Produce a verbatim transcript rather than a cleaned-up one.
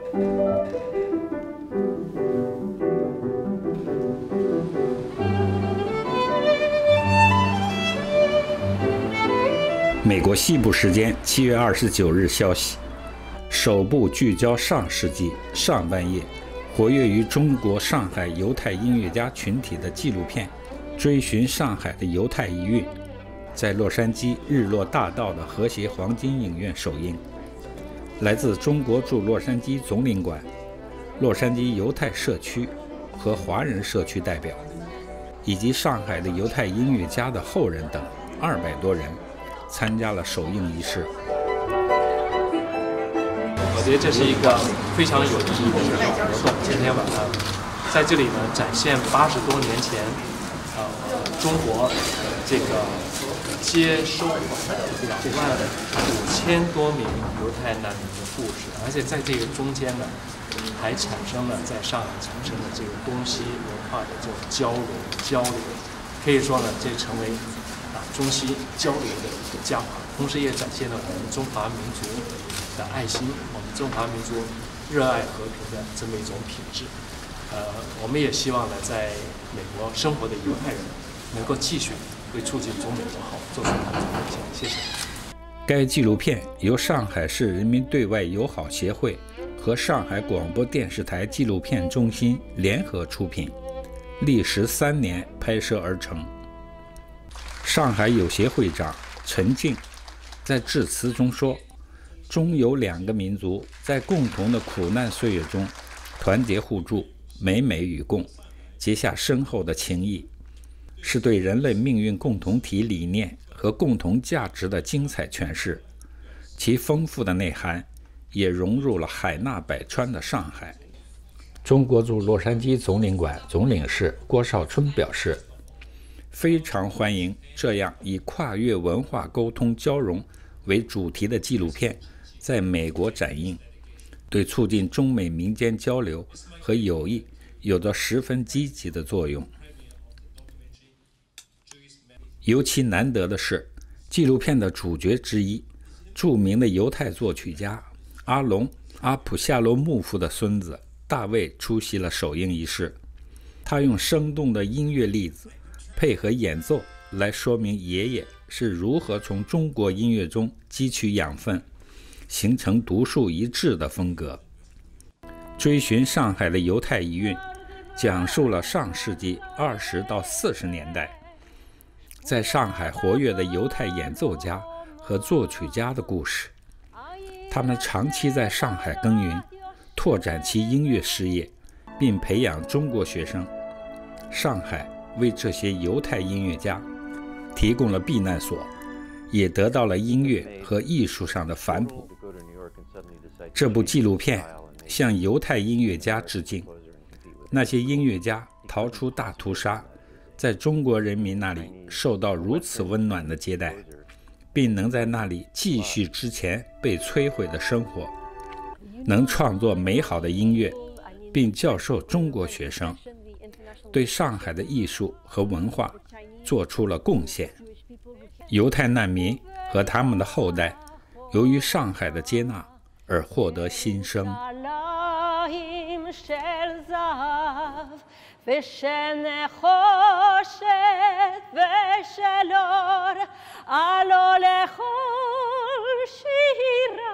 美国西部时间七月二十九日消息，首部聚焦上世纪上半叶活跃于中国上海犹太音乐家群体的纪录片《追寻上海的犹太遗韵》在洛杉矶日落大道的和谐黄金影院首映。来自中国驻洛杉矶总领馆、洛杉矶犹太社区和华人社区代表，以及上海的犹太音乐家的后人等二百多人参加了首映仪式。 我觉得这是一个非常有意义的活动。今天晚上在这里呢，展现八十多年前，呃，中国这个接收两万五千多名犹太难民的故事，而且在这个中间呢，还产生了在上海产生的这个东西文化的这种交流交流，可以说呢，这成为啊中西交流的一个佳话，同时也展现了我们中华民族的爱心，我们中华民族热爱和平的这么一种品质。呃，我们也希望呢，在美国生活的犹太人能够继续为促进中美友好做出他们的贡献。谢谢。 该纪录片由上海市人民对外友好协会和上海广播电视台纪录片中心联合出品，历时三年拍摄而成。上海友协会长陈静在致辞中说，中犹两个民族在共同的苦难岁月中团结互助，美美与共，结下深厚的情谊，是对人类命运共同体理念和共同价值的精彩诠释。其丰富的内涵也融入了海纳百川的上海。中国驻洛杉矶总领馆总领事郭少春表示，非常欢迎这样以跨越文化沟通交融为主题的纪录片在美国展映，对促进中美民间交流和友谊有着十分积极的作用。尤其难得的是，纪录片的主角之一，著名的犹太作曲家阿隆·阿普夏罗穆夫的孙子大卫出席了首映仪式。他用生动的音乐例子配合演奏来说明爷爷是如何从中国音乐中汲取养分，形成独树一帜的风格。追寻上海的犹太遗韵，讲述了上世纪二十到四十年代在上海活跃的犹太演奏家和作曲家的故事。他们长期在上海耕耘，拓展其音乐事业，并培养中国学生。上海为这些犹太音乐家提供了避难所，也得到了音乐和艺术上的反哺。这部纪录片向犹太音乐家致敬，那些音乐家逃出大屠杀，在中国人民那里受到如此温暖的接待，并能在那里继续之前被摧毁的生活，能创作美好的音乐，并教授中国学生，对上海的艺术和文化做出了贡献。犹太难民和他们的后代由于上海的接纳而获得新生。 ושנה חושך ושל אור עלו לכל שירה